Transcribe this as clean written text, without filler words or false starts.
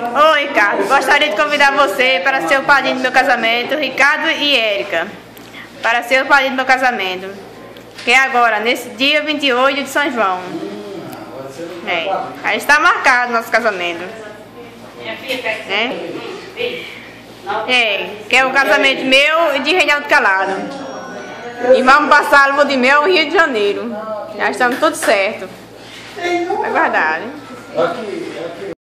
Oi, Ricardo. Gostaria de convidar você para ser o padrinho do meu casamento, Ricardo e Érica. Para ser o padrinho do meu casamento. Que é agora, nesse dia 28 de São João. Aí está marcado nosso casamento. Que é o casamento meu e de Reinaldo Calado. E vamos passar a lua de mel no Rio de Janeiro. Já estamos tudo certo. Vai guardar, né?